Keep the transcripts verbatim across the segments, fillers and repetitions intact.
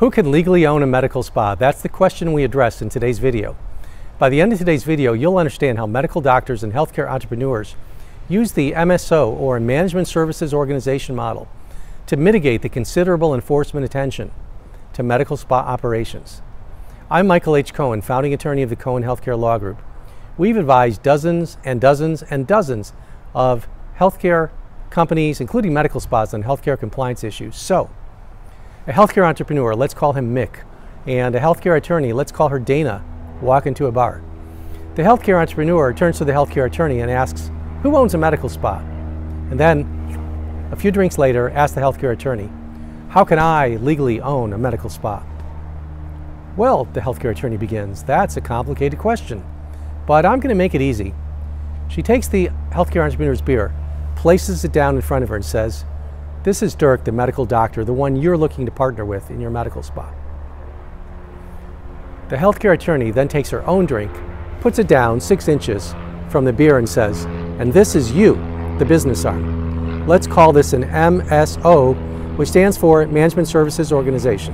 Who can legally own a medical spa? That's the question we addressed in today's video. By the end of today's video, you'll understand how medical doctors and healthcare entrepreneurs use the M S O, or Management Services Organization model, to mitigate the considerable enforcement attention to medical spa operations. I'm Michael H. Cohen, founding attorney of the Cohen Healthcare Law Group. We've advised dozens and dozens and dozens of healthcare companies, including medical spas, on healthcare compliance issues. So, a healthcare entrepreneur, let's call him Mick, and a healthcare attorney, let's call her Dana, walk into a bar. The healthcare entrepreneur turns to the healthcare attorney and asks, who owns a medical spa? And then, a few drinks later, asks the healthcare attorney, how can I legally own a medical spa? Well, the healthcare attorney begins, that's a complicated question, but I'm going to make it easy. She takes the healthcare entrepreneur's beer, places it down in front of her and says, this is Dirk, the medical doctor, the one you're looking to partner with in your medical spa. The healthcare attorney then takes her own drink, puts it down six inches from the beer and says, and this is you, the business arm. Let's call this an M S O, which stands for Management Services Organization.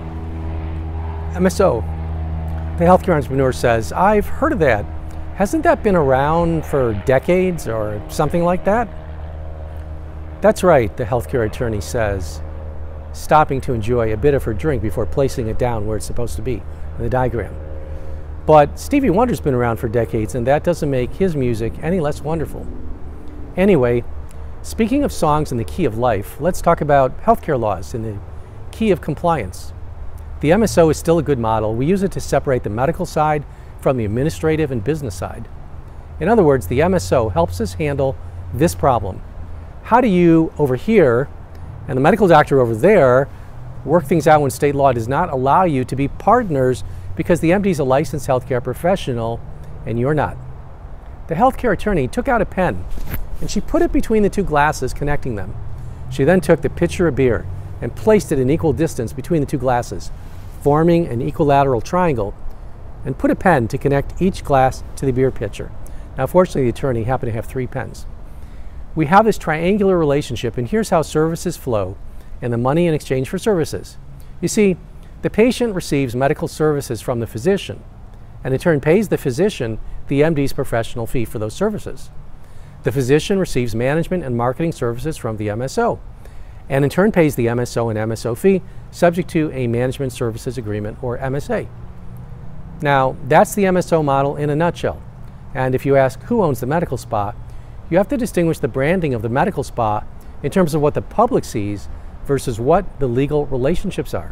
M S O. The healthcare entrepreneur says, I've heard of that. Hasn't that been around for decades or something like that? That's right, the healthcare attorney says, stopping to enjoy a bit of her drink before placing it down where it's supposed to be in the diagram. But Stevie Wonder's been around for decades, and that doesn't make his music any less wonderful. Anyway, speaking of songs in the key of life, let's talk about healthcare laws in the key of compliance. The M S O is still a good model. We use it to separate the medical side from the administrative and business side. In other words, the M S O helps us handle this problem. How do you over here and the medical doctor over there work things out when state law does not allow you to be partners because the M D is a licensed healthcare professional and you're not? The healthcare attorney took out a pen and she put it between the two glasses, connecting them. She then took the pitcher of beer and placed it in equal distance between the two glasses, forming an equilateral triangle, and put a pen to connect each glass to the beer pitcher. Now, fortunately, the attorney happened to have three pens. We have this triangular relationship, and here's how services flow and the money in exchange for services. You see, the patient receives medical services from the physician, and in turn pays the physician the M D's professional fee for those services. The physician receives management and marketing services from the M S O, and in turn pays the M S O an M S O fee subject to a management services agreement, or M S A. Now, that's the M S O model in a nutshell. And if you ask who owns the medical spa, you have to distinguish the branding of the medical spa in terms of what the public sees versus what the legal relationships are.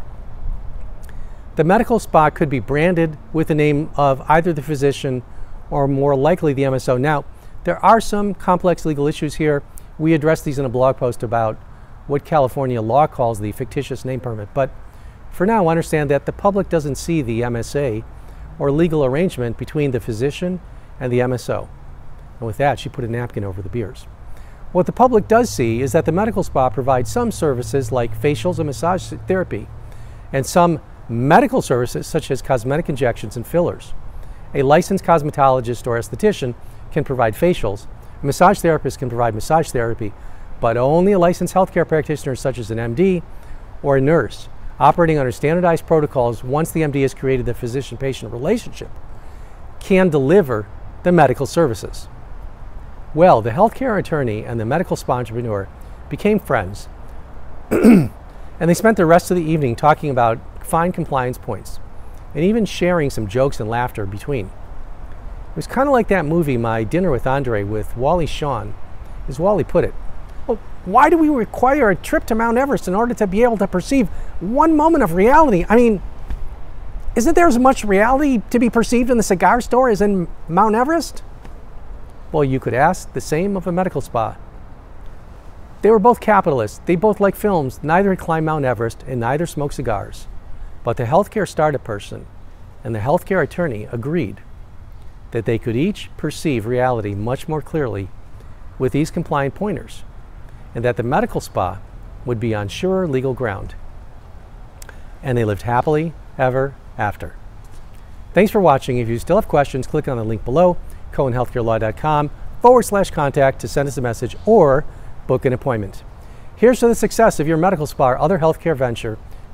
The medical spa could be branded with the name of either the physician or more likely the M S O. Now, there are some complex legal issues here. We addressed these in a blog post about what California law calls the fictitious name permit. But for now, understand that the public doesn't see the M S A or legal arrangement between the physician and the M S O. And with that, she put a napkin over the beers. What the public does see is that the medical spa provides some services like facials and massage therapy, and some medical services such as cosmetic injections and fillers. A licensed cosmetologist or esthetician can provide facials. A massage therapist can provide massage therapy, but only a licensed healthcare practitioner such as an M D or a nurse operating under standardized protocols once the M D has created the physician-patient relationship can deliver the medical services. Well, the healthcare attorney and the medical spa entrepreneur became friends, and they spent the rest of the evening talking about fine compliance points and even sharing some jokes and laughter between. It was kind of like that movie, My Dinner with Andre, with Wally Shawn. As Wally put it, well, why do we require a trip to Mount Everest in order to be able to perceive one moment of reality? I mean, isn't there as much reality to be perceived in the cigar store as in Mount Everest? Well, you could ask the same of a medical spa. They were both capitalists. They both like films. Neither had climbed Mount Everest and neither smoked cigars. But the healthcare startup person and the healthcare attorney agreed that they could each perceive reality much more clearly with these compliant pointers, and that the medical spa would be on surer legal ground. And they lived happily ever after. Thanks for watching. If you still have questions, click on the link below, cohen healthcare law dot com forward slash contact to send us a message or book an appointment. Here's to the success of your medical spa or other healthcare venture.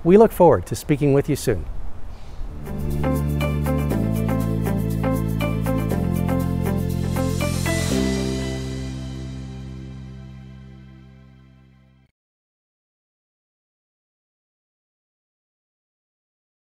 We look forward to speaking with you soon.